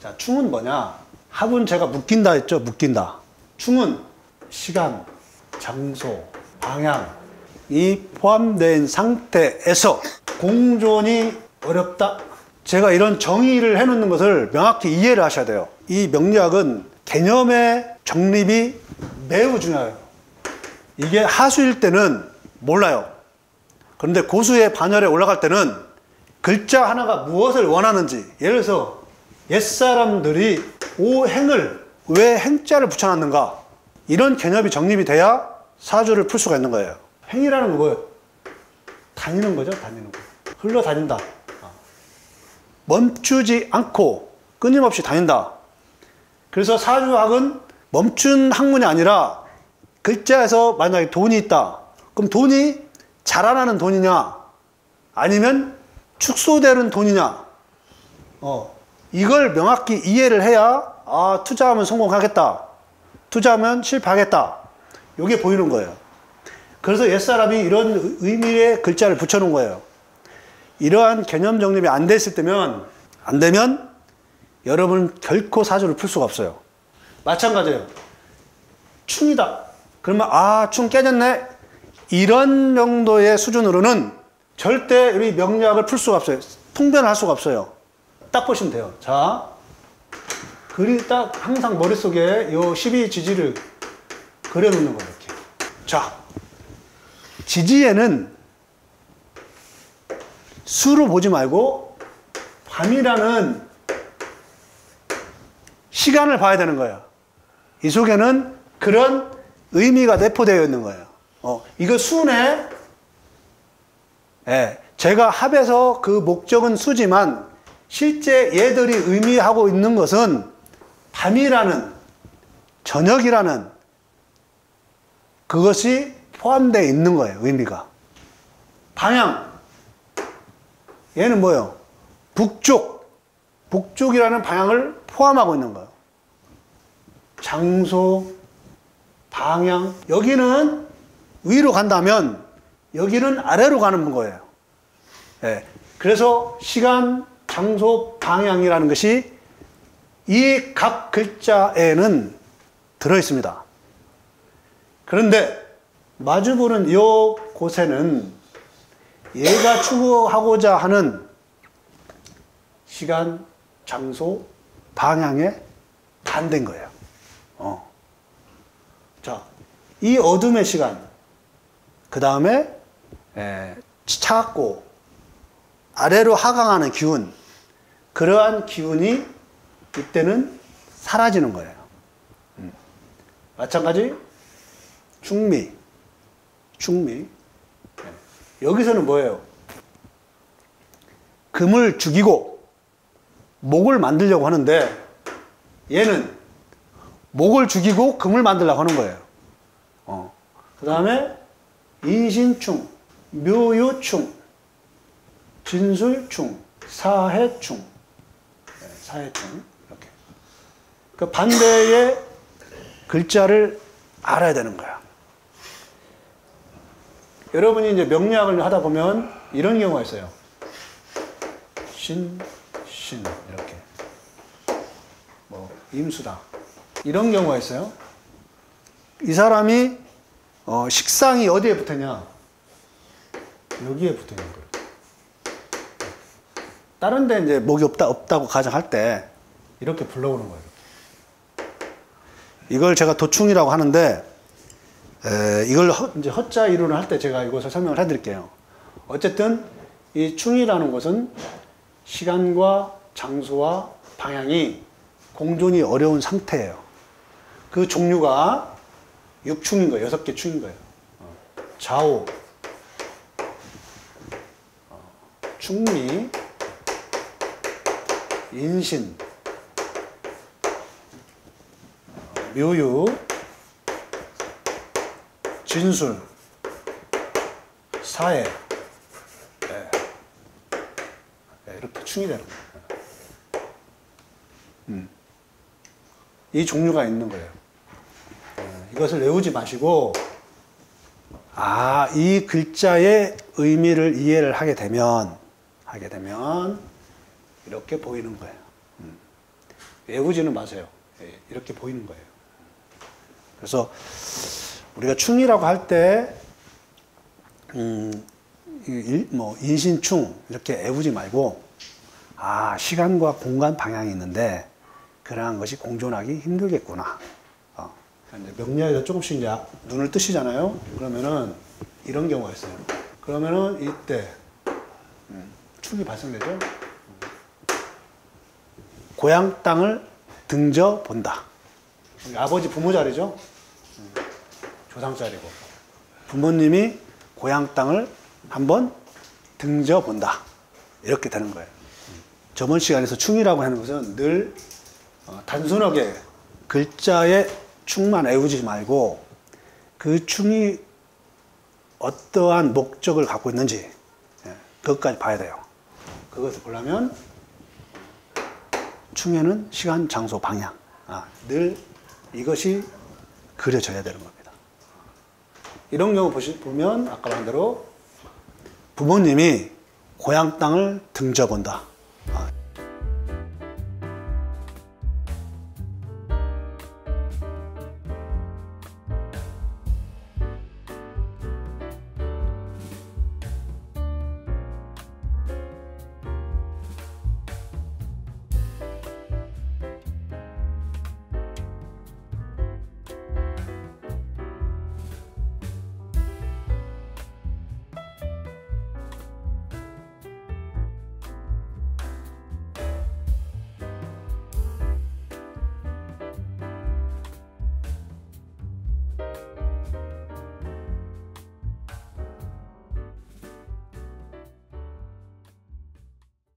자, 충은 뭐냐? 합은 제가 묶인다 했죠? 묶인다. 충은 시간, 장소, 방향이 포함된 상태에서 공존이 어렵다. 제가 이런 정의를 해놓는 것을 명확히 이해를 하셔야 돼요. 이 명리학은 개념의 정립이 매우 중요해요. 이게 하수일 때는 몰라요. 그런데 고수의 반열에 올라갈 때는 글자 하나가 무엇을 원하는지, 예를 들어서 옛사람들이 오행을 왜 행자를 붙여놨는가, 이런 개념이 정립이 돼야 사주를 풀 수가 있는 거예요. 행이라는 건 뭐예요? 다니는 거죠. 다니는 거. 흘러다닌다. 멈추지 않고 끊임없이 다닌다. 그래서 사주학은 멈춘 학문이 아니라 글자에서 만약에 돈이 있다. 그럼 돈이 자라나는 돈이냐 아니면 축소되는 돈이냐, 이걸 명확히 이해를 해야 투자하면 성공하겠다, 투자하면 실패하겠다, 이게 보이는 거예요. 그래서 옛사람이 이런 의미의 글자를 붙여놓은 거예요. 이러한 개념 정립이 안 됐을 때면, 안 되면 여러분 결코 사주를 풀 수가 없어요. 마찬가지예요. 충이다. 그러면 충 깨졌네. 이런 정도의 수준으로는 절대 우리 명리학을 풀 수가 없어요. 통변을 할 수가 없어요. 딱 보시면 돼요. 자, 글이 딱 항상 머릿속에 요 12지지를 그려놓는 거예요. 이렇게. 자, 지지에는 수로 보지 말고 밤이라는 시간을 봐야 되는 거예요. 이 속에는 그런 의미가 내포되어 있는 거예요. 이거 수네. 제가 합해서 그 목적은 수지만 실제 얘들이 의미하고 있는 것은 밤이라는, 저녁이라는 그것이 포함되어 있는 거예요. 의미가. 방향. 얘는 뭐예요? 북쪽. 북쪽이라는 방향을 포함하고 있는 거예요. 장소, 방향. 여기는 위로 간다면 여기는 아래로 가는 거예요. 그래서 시간, 장소, 방향이라는 것이 이 각 글자에는 들어있습니다. 그런데 마주보는 이 곳에는 얘가 추구하고자 하는 시간, 장소, 방향에 반대인 거예요. 자, 이 어둠의 시간, 그 다음에 차갑고 아래로 하강하는 기운, 그러한 기운이 이때는 사라지는 거예요. 마찬가지 충미. 여기서는 뭐예요? 금을 죽이고 목을 만들려고 하는데 얘는 목을 죽이고 금을 만들려고 하는 거예요. 그 다음에 인신충, 묘유충, 진술충, 사해충. 사해충. 이렇게. 그 반대의 글자를 알아야 되는 거야. 여러분이 이제 명리학을 하다 보면 이런 경우가 있어요. 신, 이렇게. 임수다. 이런 경우가 있어요. 이 사람이 식상이 어디에 붙었냐? 여기에 붙어 있는 거예요. 다른 데 이제 목이 없다고 가정할 때 이렇게 불러오는 거예요. 이걸 제가 도충이라고 하는데, 이걸 이제 허자 이론을 할 때 제가 이것을 설명을 해드릴게요. 어쨌든 이 충이라는 것은 시간과 장소와 방향이 공존이 어려운 상태예요. 그 종류가 6충인 거예요. 6개 충인 거예요. 좌우, 충미, 인신, 묘유, 진술, 사해. 이렇게 충이 되는 거예요. 이 종류가 있는 거예요. 이것을 외우지 마시고, 이 글자의 의미를 이해를 하게 되면 이렇게 보이는 거예요. 외우지는 마세요. 예, 이렇게 보이는 거예요. 그래서 우리가 충이라고 할 때 뭐 인신충 이렇게 애우지 말고 시간과 공간 방향이 있는데 그러한 것이 공존하기 힘들겠구나. 이제 명리학에서 조금씩 이제 눈을 뜨시잖아요. 그러면은 이런 경우가 있어요. 그러면은 이때 충이 발생되죠. 고향 땅을 등져 본다. 아버지 부모 자리죠. 조상 자리고 부모님이 고향 땅을 한번 등져 본다. 이렇게 되는 거예요. 저번 시간에서 충이라고 하는 것은 늘 단순하게 글자의 충만 외우지 말고 그 충이 어떠한 목적을 갖고 있는지 그것까지 봐야 돼요. 그것을 보려면 충에는 시간, 장소, 방향 늘 이것이 그려져야 되는 겁니다. 이런 경우 보면 아까 말한 대로 부모님이 고향 땅을 등져본다.